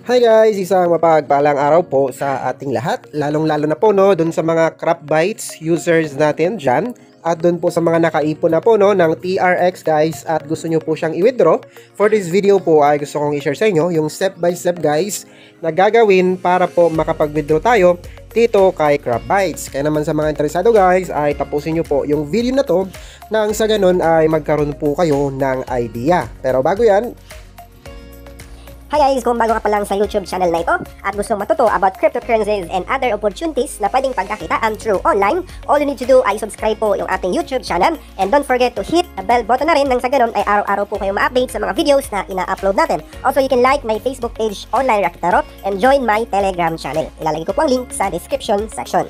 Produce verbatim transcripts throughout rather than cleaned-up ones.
Hi guys! Isang mapagpalang araw po sa ating lahat, lalong-lalo na po no, dun sa mga CrapBytes users natin dyan at dun po sa mga nakaipon na po no, ng T R X guys at gusto nyo po siyang i-withdraw. For this video po ay gusto kong i-share sa inyo yung step by step guys na gagawin para po makapag-withdraw tayo dito kay CrapBytes. Kaya naman sa mga interesado guys ay tapusin nyo po yung video na to nang sa ganun ay magkaroon po kayo ng idea. Pero bago yan, Hi guys! Kung bago ka pa lang sa YouTube channel na ito at gustong matuto about cryptocurrencies and other opportunities na pwedeng pagkakitaan through online, all you need to do ay subscribe po yung ating YouTube channel and don't forget to hit the bell button na rin nang sa ganun ay araw-araw po kayo ma-update sa mga videos na ina-upload natin. Also, you can like my Facebook page Online Rakitaro and join my Telegram channel. Ilalagay ko po ang link sa description section.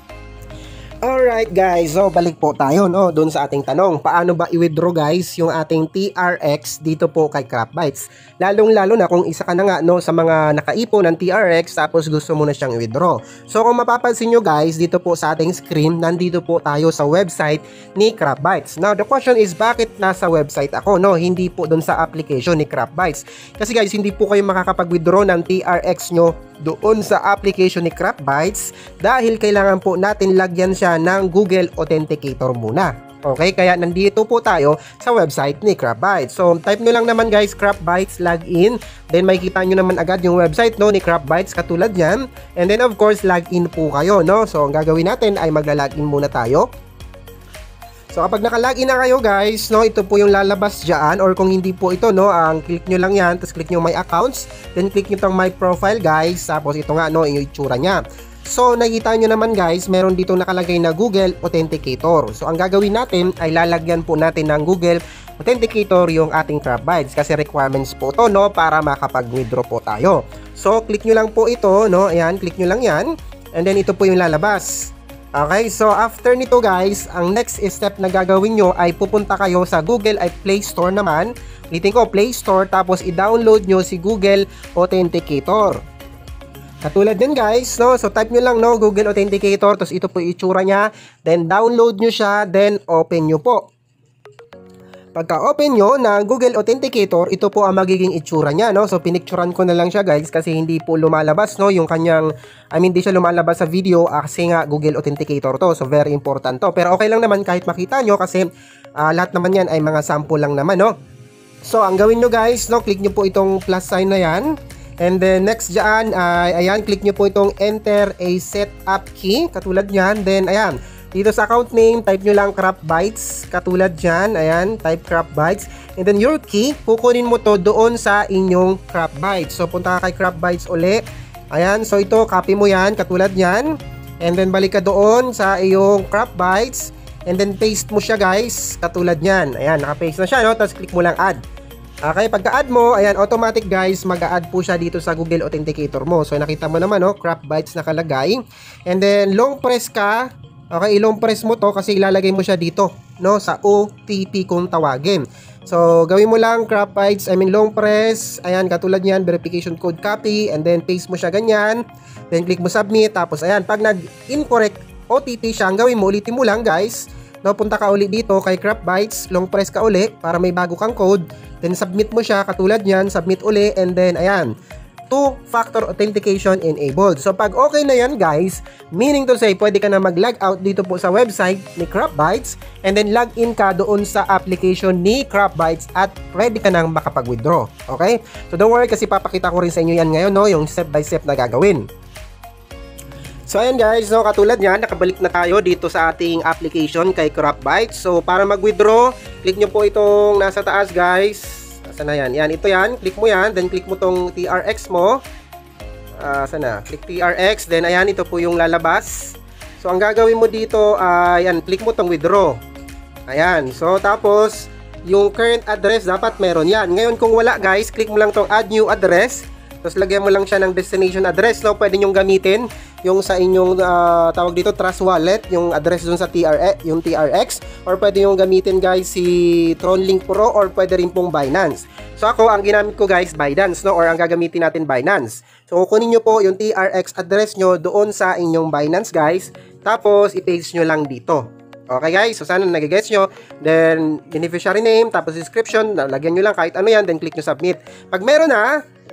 alright guys, so balik po tayo no, dun sa ating tanong. Paano ba i-withdraw guys yung ating T R X dito po kay CrapBytes? Lalong lalo na kung isa ka na nga no, sa mga nakaipon ng T R X tapos gusto mo na siyang i-withdraw. So kung mapapansin nyo guys, dito po sa ating screen, nandito po tayo sa website ni CrapBytes. Now the question is, bakit nasa website ako no, hindi po dun sa application ni CrapBytes? Kasi guys, hindi po kayo makakapag-withdraw ng T R X nyo doon sa application ni CrapBytes dahil kailangan po natin lagyan siya ng Google Authenticator muna. Okay, kaya nandito po tayo sa website ni CrapBytes. So type nyo lang naman guys, CrapBytes login, then makikita nyo naman agad yung website no ni CrapBytes katulad yan, and then of course login po kayo no. So ang gagawin natin ay magla-login muna tayo. So kapag naka-login na kayo guys, no, ito po yung lalabas dyan, or kung hindi po ito no, ang click nyo lang yan, tapos click nyo my accounts, then click nyo tong my profile guys, tapos ito nga no, yung itsura nya. So nakita nyo naman guys, meron dito nakalagay na Google Authenticator. So ang gagawin natin ay lalagyan po natin ng Google Authenticator yung ating CrapBytes kasi requirements po to no, para makapag-withdraw po tayo. So click nyo lang po ito no, ayan, click nyo lang yan, and then ito po yung lalabas. Okay, so after nito guys, ang next step na gagawin nyo ay pupunta kayo sa Google ay Play Store naman. Ulitin ko, Play Store, tapos i-download nyo si Google Authenticator. Katulad din guys, no? So type nyo lang no, Google Authenticator, tapos ito po yung itsura nya. Then download nyo siya, then open nyo po. Pagka-open nyo ng Google Authenticator, ito po ang magiging itsura niya, no? So, pinicturan ko na lang siya, guys, kasi hindi po lumalabas, no? Yung kanyang, I mean, hindi siya lumalabas sa video uh, kasi nga Google Authenticator to. So, very important to. Pero okay lang naman kahit makita nyo kasi uh, lahat naman yan ay mga sample lang naman, no? So, ang gawin nyo, guys, no? Click nyo po itong plus sign na yan. And then, next dyan, uh, ayan, click nyo po itong enter a setup key. Katulad yan. Then, ayan. Dito sa account name, type nyo lang CrapBytes, katulad dyan, ayan, type CrapBytes, and then your key, kukunin mo to doon sa inyong CrapBytes. So, punta ka kay CrapBytes uli, ayan, so ito, copy mo yan, katulad yan, and then balik ka doon sa iyong CrapBytes, and then paste mo siya guys, katulad yan, ayan, naka-paste na siya, no? Tapos click mo lang add. Okay, pagka-add mo, ayan, automatic guys, mag-a-add po siya dito sa Google Authenticator mo. So, nakita mo naman, no, CrapBytes nakalagay, and then long press ka. Okay, ilong press mo to kasi ilalagay mo siya dito, no, sa O T P kung tawagin. So, gawin mo lang CrapBytes, I mean long press, ayan, katulad niyan, verification code copy, and then paste mo siya ganyan, then click mo submit, tapos ayan, pag nag-incorrect O T P siya, ang gawin mo, ulitin mo lang guys, no, punta ka uli dito kay CrapBytes, long press ka uli para may bago kang code, then submit mo siya, katulad niyan, submit uli, and then ayan, two-factor authentication enabled. So, pag okay na yan, guys, meaning to say, pwede ka na mag-log out dito po sa website ni CrapBytes and then log in ka doon sa application ni CrapBytes at ready ka nang makapag-withdraw. Okay? So, don't worry kasi papakita ko rin sa inyo yan ngayon, no? Yung step by step na gagawin. So, ayan guys, no? Katulad yan, nakabalik na tayo dito sa ating application kay CrapBytes. So, para mag-withdraw, click nyo po itong nasa taas, guys. Sana yan, yan, ito yan, click mo yan, then click mo tong T R X mo, uh, sana, click T R X, then ayan, ito po yung lalabas. So ang gagawin mo dito, uh, yan, click mo tong withdraw, ayan, so tapos yung current address dapat meron yan. Ngayon kung wala guys, click mo lang tong add new address, tapos lagyan mo lang siya ng destination address, no, pwede nyong gamitin yung sa inyong uh, tawag dito Trust Wallet, yung address dun sa T R X, yung T R X, or pwede yung gamitin guys si Tronlink Pro, or pwede rin pong Binance. So ako, ang ginamit ko guys, Binance, no, or ang gagamitin natin Binance. So kukunin nyo po yung T R X address nyo doon sa inyong Binance guys, tapos i-paste nyo lang dito. Okay guys, so sana nagigets nyo. Then beneficiary name, tapos description, lagyan nyo lang kahit ano yan, then click nyo submit. Pag meron na,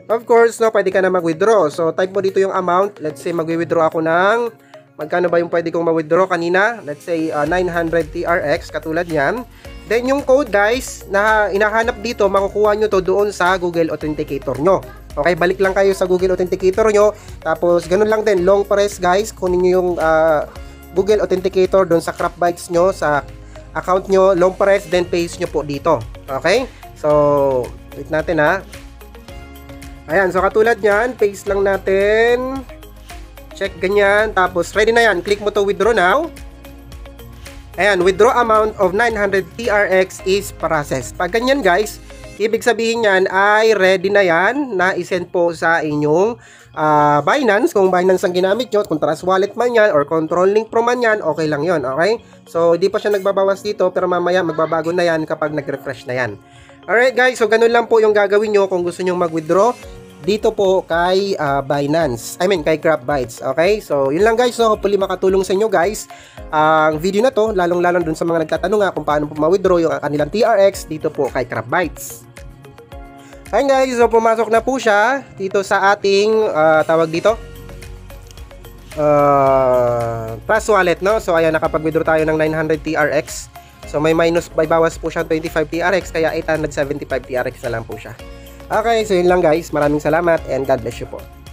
Of course, no, pwede ka na mag-withdraw. So, type mo dito yung amount. Let's say, mag-withdraw ako ng, magkano ba yung pwede kong mag-withdraw kanina? Let's say, uh, nine hundred T R X, katulad yan. Then, yung code, guys, na inahanap dito, makukuha nyo to doon sa Google Authenticator nyo. Okay, balik lang kayo sa Google Authenticator nyo. Tapos, ganun lang din, long press, guys. Kunin nyo yung uh, Google Authenticator doon sa CrapBytes nyo, sa account nyo, long press, then paste nyo po dito. Okay? So, wait natin ha. Ayan, so katulad yan, paste lang natin. Check ganyan. Tapos, ready na yan. Click mo to withdraw now. Ayan, withdraw amount of nine hundred T R X is processed. Pag ganyan guys, ibig sabihin yan ay ready na yan na isend po sa inyong uh, Binance. Kung Binance ang ginamit nyo, kung Trust Wallet man yan or Control Link Pro man yan, okay lang yon. Okay? So, di pa siya nagbabawas dito, pero mamaya magbabago na yan kapag nag-refresh na yan. Alright guys, so ganun lang po yung gagawin nyo kung gusto nyo mag-withdraw dito po kay uh, Binance, I mean kay CrapBytes. Okay, so yun lang guys, so hopefully makatulong sa inyo guys ang uh, video na to, lalong lalong dun sa mga nagtatanong nga kung paano po ma-withdraw yung kanilang T R X dito po kay CrapBytes. Ayun guys, so pumasok na po siya dito sa ating uh, tawag dito uh, Trust Wallet, no? So ayan, nakapag-withdraw tayo ng nine hundred T R X. So may minus, may bawas po siya twenty-five T R X, kaya eight hundred seventy-five T R X na lang po siya. Okay, so yun lang guys. Maraming salamat and God bless you po.